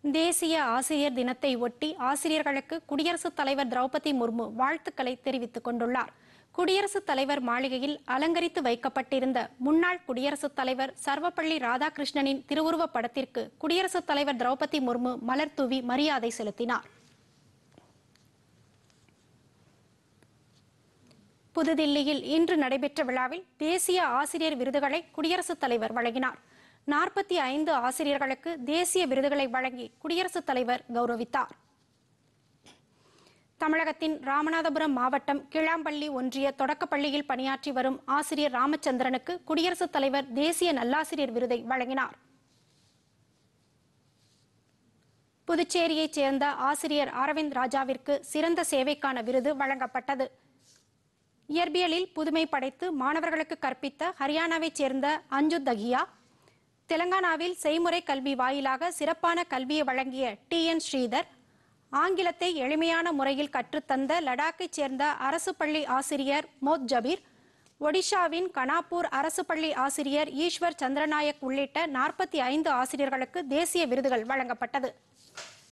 தேசிய ஆசிரியர் தினத்தை ஒட்டி ஆசிரியர்களுக்கு குடியரசுத் தலைவர் திரௌபதி முர்மு வாழ்த்துக்களை தெரிவித்துக் கொண்டுள்ளார். குடியரசுத் தலைவர் மாளிகையில் அலங்கரித்து வைக்கப்பட்டிருந்த முன்னாள் குடியரசுத் தலைவர் சர்வப்பள்ளி ராதாகிருஷ்ணனின் திருவுருவப் படத்திற்கு குடியரசுத் தலைவர் திரௌபதி முர்மு மலர் தூவி மரியாதை செலுத்தினார். புதுதில்லியில் இன்று நடைபெற்ற விழாவில் தேசிய ஆசிரியர் விருதுகளை குடியரசுத் தலைவர் வழங்கினார். 45 ஆசிரியர்களுக்கு தேசிய விருதுகளை வழங்கி குடியரசுத் தலைவர் கௌரவித்தார். தமிழகத்தின் ராமநாதபுரம் மாவட்டம் கிளாம்பள்ளி ஒன்றிய தொடக்கப்பள்ளியில் பணியாற்றி வரும் ஆசிரியர் ராமச்சந்திரனுக்கு குடியரசுத் தலைவர் தேசிய நல்லாசிரியர் விருதை வழங்கினார். புதுச்சேரியைச் சேர்ந்த ஆசிரியர் அரவிந்த் ராஜாவிற்கு சிறந்த சேவைக்கான விருது வழங்கப்பட்டது. இயற்பியலில் புதுமை படைத்து மாணவர்களுக்கு கற்பித்த ஹரியானாவைச் சேர்ந்த அஞ்சு தகியா, தெலங்கானாவில் செய்முறை கல்வி வாயிலாக சிறப்பான கல்வியை வழங்கிய TN ஸ்ரீதர், ஆங்கிலத்தை எளிமையான முறையில் கற்றுத்தந்த லடாக்கைச் சேர்ந்த அரசு பள்ளி ஆசிரியர் மோத் ஜபீர், ஒடிஷாவின் கனாப்பூர் அரசு பள்ளி ஆசிரியர் ஈஸ்வர் சந்திரநாயக் உள்ளிட்ட 45 ஆசிரியர்களுக்கு தேசிய விருதுகள் வழங்கப்பட்டது.